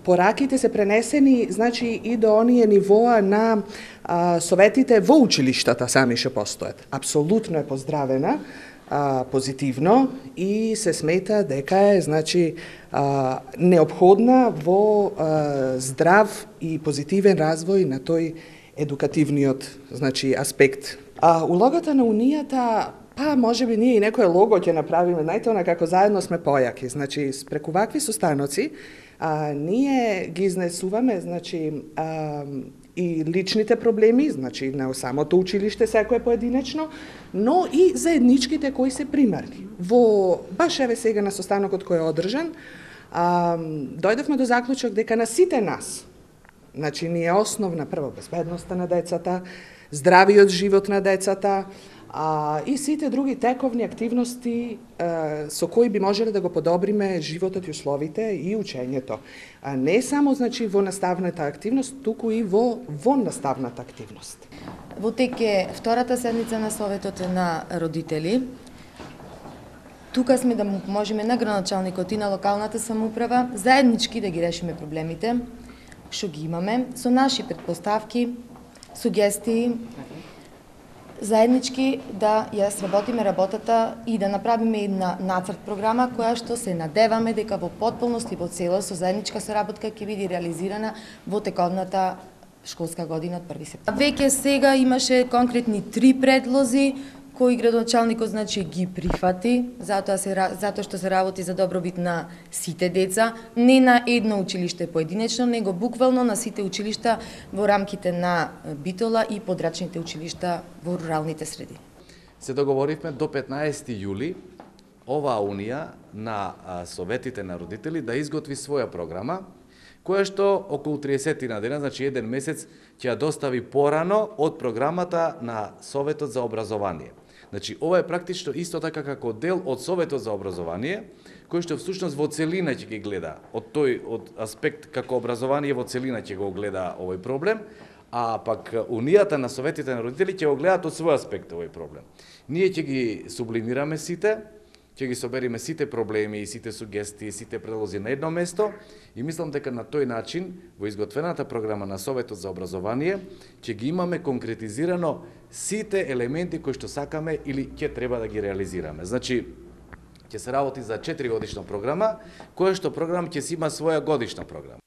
пораките се пренесени, значи, и до оние нивоа на советите во училиштата сами што постојат. Апсолутно е поздравена, позитивно и се смета дека е, значи, неопходна во здрав и позитивен развој на тој едукативниот, значи, аспект. Улогата на Унијата, можеби ние и некое лого ќе направиме, најтона како заедно сме појаки. Значи, преку вакви состаноци, ние ги изнесуваме, значи, и личните проблеми, значи на самото училиште секое поединечно, но и заедничките кои се примерни. Баш еве сега на состанокот кој е одржан, дојдовме до заклучок дека на сите нас, значи ни е основна прво безбедноста на децата, здравиот живот на децата, и сите други тековни активности со кои би можеле да го подобриме животот и условите и учењето. Не само, значи, во наставната активност, туку и во наставната активност. Во тек е втората седница на Советот на родители. Тука сме да му поможеме на градоначалникот и на локалната самоуправа заеднички да ги решиме проблемите што ги имаме со наши претпоставки, сугестии, заеднички да ја сработиме работата и да направиме една нацрт програма која што се надеваме дека во потполност и во целост со заедничка соработка ќе биде реализирана во тековната школска година од 1 септември. Веќе сега имаше конкретни 3 предлози кои градоначалникот, значи, ги прифати, затоа што се работи за добробит на сите деца, не на едно училиште поединечно, него буквално на сите училишта во рамките на Битола и подрачните училишта во руралните среди. Се договоривме до 15 јули оваа унија на советите на родители да изготви своја програма, која што околу 30 на дена, значи 1 месец, ќе ја достави порано од програмата на Советот за образование. Значи, ова е практично исто така како дел од Советот за образование, кој што всушност во целина ќе ги гледа, од аспект како образование во целина ќе го гледа овој проблем, а пак Унијата на советите на родители ќе го гледаат од свој аспект овој проблем. Ние ќе ги сублимираме сите, ќе ги собериме сите проблеми, сите сугестии, сите предлози на едно место и мислам дека на тој начин во изготвената програма на Советот за образование ќе ги имаме конкретизирано сите елементи кои што сакаме или ќе треба да ги реализираме. Значи, ќе се работи за 4 годишна програма, која што програма ќе си има своја годишна програма.